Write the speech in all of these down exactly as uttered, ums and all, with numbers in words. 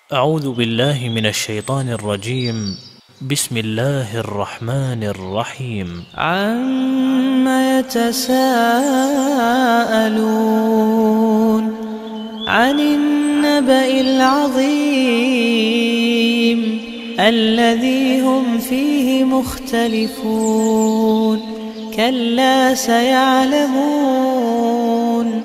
أعوذ بالله من الشيطان الرجيم. بسم الله الرحمن الرحيم. عَمَّ يَتَسَاءَلُونَ عَنِ النَّبَإِ الْعَظِيمِ الَّذِي هُمْ فِيهِ مُخْتَلِفُونَ كَلَّا سَيَعْلَمُونَ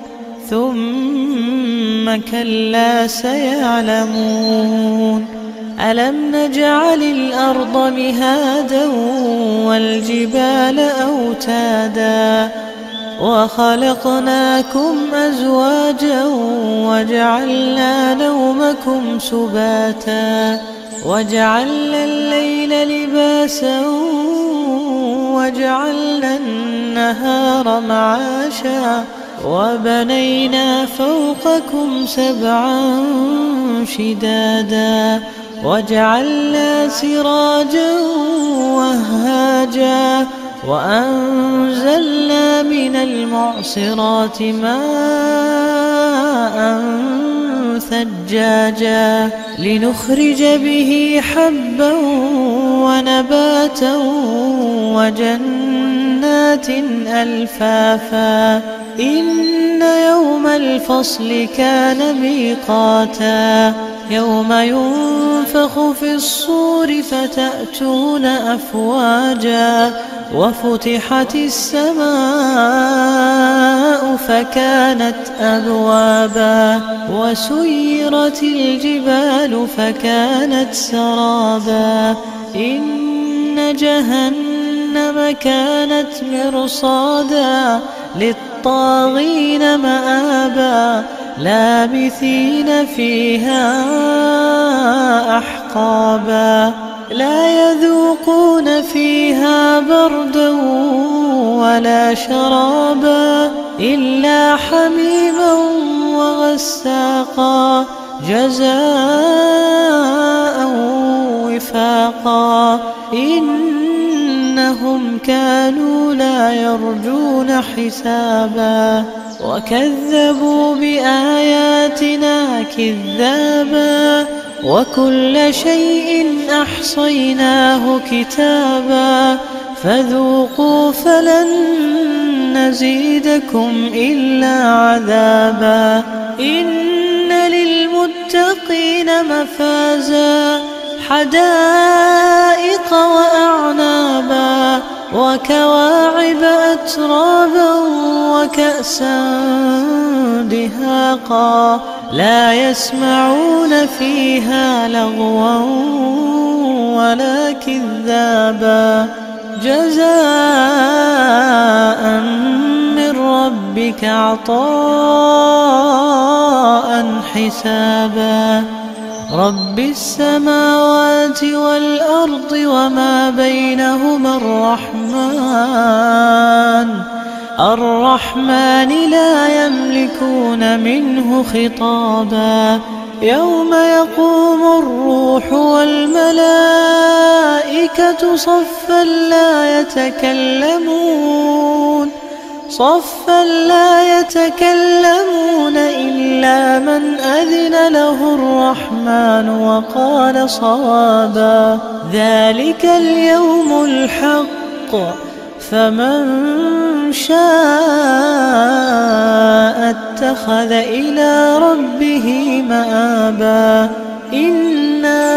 ثُمَّ كَلَّا سَيَعْلَمُونَ أَلَمْ نَجْعَلِ الْأَرْضَ مِهَادًا وَالْجِبَالَ أَوْتَادًا وَخَلَقْنَاكُمْ أَزْوَاجًا وَجَعَلْنَا نَوْمَكُمْ سُبَاتًا وَجَعَلْنَا اللَّيْلَ لِبَاسًا وَجَعَلْنَا النَّهَارَ مَعَاشًا وَبَنَيْنَا فَوْقَكُمْ سَبْعًا شِدَادًا وَجَعَلْنَا سِرَاجًا وَهَّاجًا وَأَنزَلْنَا مِنَ الْمُعْصِرَاتِ مَاءً ثَجَّاجًا لِنُخْرِجَ بِهِ حَبًّا وَنَبَاتًا وَجَنَّاتٍ أَلْفَافًا إِنَّ يَوْمَ الْفَصْلِ كَانَ مِيقَاتًا يَوْمَ يُنفَخُ فِي الصُّورِ فَتَأْتُونَ أَفْوَاجًا وَفُتِحَتِ السَّمَاءُ فَكَانَتْ أَبْوَابًا وَسُيِّرَتِ الْجِبَالُ فَكَانَتْ سَرَابًا إِنَّ جَهَنَّمَ كَانَتْ مِرْصَادًا لِلطَّاغِينَ مَآبًا لَابِثِينَ فِيهَا أَحْقَابًا لَا يَذُوقُونَ فِيهَا بَرْدًا وَلَا شَرَابًا إِلَّا حَمِيمًا وَغَسَّاقًا جَزَاءً وِفَاقًا إِنَّهُمْ كَانُوا لَا يَرْجُونَ حِسَابًا وَكَذَّبُوا بِآيَاتِنَا كِذَّابًا وَكُلَّ شَيْءٍ أَحْصَيْنَاهُ كِتَابًا فَذُوقُوا فَلَن نَّزِيدَكُمْ إِلَّا عَذَابًا إِنَّ لِلْمُتَّقِينَ مَفَازًا حَدَائِقَ وَأَعْنَابًا وَكَوَاعِبَ أَتْرَابًا وَكَأْسًا دِهَاقًا لَا يَسْمَعُونَ فِيهَا لَغْوًا وَلَا كِذَّابًا جَزَاءً مِّن رَّبِّكَ عَطَاءً حِسَابًا رَبِّ السَّمَاوَاتِ وَالْأَرْضِ وَمَا بَيْنَهُمَا الرَّحْمَٰنُ الرَّحْمَٰنِ لَا يَمْلِكُونَ مِنْهُ خِطَابًا يَوْمَ يَقُومُ الرُّوحُ وَالْمَلَائِكَةُ صَفًّا لَّا يَتَكَلَّمُونَ صَفًّا لَّا يَتَكَلَّمُونَ إِلَّا مَنْ أَذِنَ لَهُ الرَّحْمَٰنُ وَقَالَ صَوَابًا ذَٰلِكَ الْيَوْمُ الْحَقُّ فَمَن شَاءَ اتَّخَذَ إِلَىٰ رَبِّهِ مَآبًا إِنَّا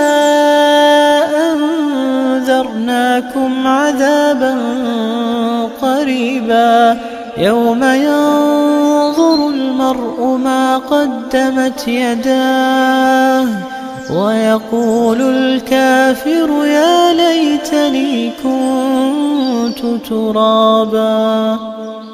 أَنذَرْنَاكُمْ عَذَابًا قَرِيبًا يَوْمَ يَنظُرُ الْمَرْءُ مَا قَدَّمَتْ يَدَاهُ وَيَقُولُ الْكَافِرُ يَا لَيْتَنِي كُنتُ تُرَابًا.